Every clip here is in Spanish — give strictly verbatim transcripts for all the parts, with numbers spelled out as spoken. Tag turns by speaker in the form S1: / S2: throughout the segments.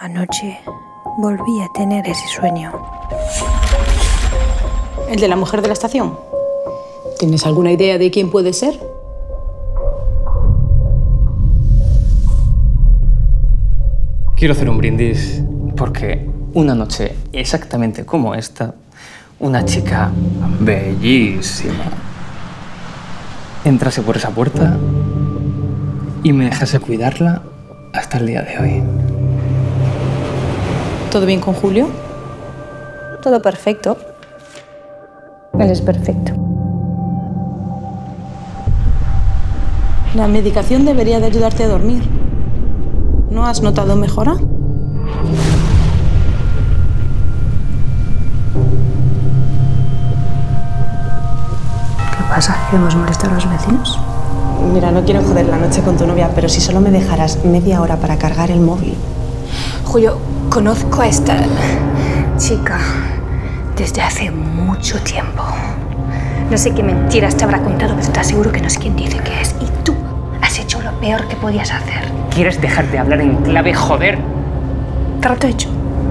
S1: Anoche volví a tener ese sueño.
S2: ¿El de la mujer de la estación? ¿Tienes alguna idea de quién puede ser?
S3: Quiero hacer un brindis porque una noche exactamente como esta, una chica bellísima entrase por esa puerta y me dejase cuidarla hasta el día de hoy.
S2: ¿Todo bien con Julio?
S1: Todo perfecto. Él es perfecto.
S2: La medicación debería de ayudarte a dormir. ¿No has notado mejora?
S1: ¿Qué pasa? ¿Queremos molestar a los vecinos?
S4: Mira, no quiero joder la noche con tu novia, pero si solo me dejaras media hora para cargar el móvil.
S1: Julio, conozco a esta chica desde hace mucho tiempo. No sé qué mentiras te habrá contado, pero te aseguro que no es quien dice que es. Y tú has hecho lo peor que podías hacer.
S3: ¿Quieres dejar de hablar en clave, joder?
S1: Trato hecho.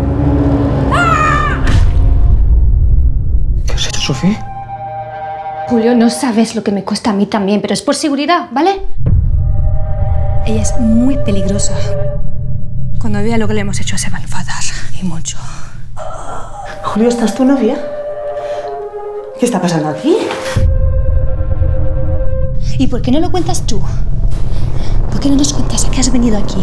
S3: ¿Qué has hecho, Sofía?
S5: Julio, no sabes lo que me cuesta a mí también, pero es por seguridad, ¿vale?
S1: Ella es muy peligrosa. Cuando vea lo que le hemos hecho se va a enfadar, y mucho.
S4: Julio, ¿estás tu novia? ¿Qué está pasando aquí?
S5: ¿Y por qué no lo cuentas tú? ¿Por qué no nos cuentas a qué has venido aquí?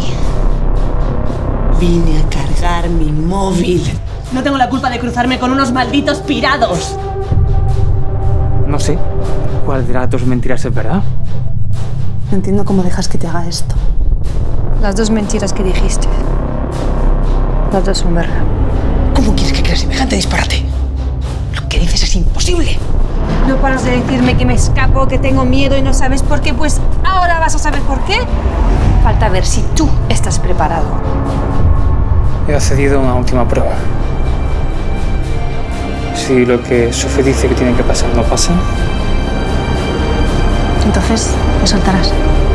S4: Vine a cargar mi móvil. No tengo la culpa de cruzarme con unos malditos pirados.
S3: No sé cuál de las dos mentiras es verdad.
S4: No entiendo cómo dejas que te haga esto.
S1: Las dos mentiras que dijiste. Las dos son verdad.
S6: ¿Cómo quieres que creas semejante disparate? Lo que dices es imposible.
S1: No paras de decirme que me escapo, que tengo miedo y no sabes por qué, pues ahora vas a saber por qué. Falta ver si tú estás preparado.
S3: He accedido a una última prueba. Si lo que Sofía dice que tiene que pasar no pasa,
S1: Entonces, me soltarás.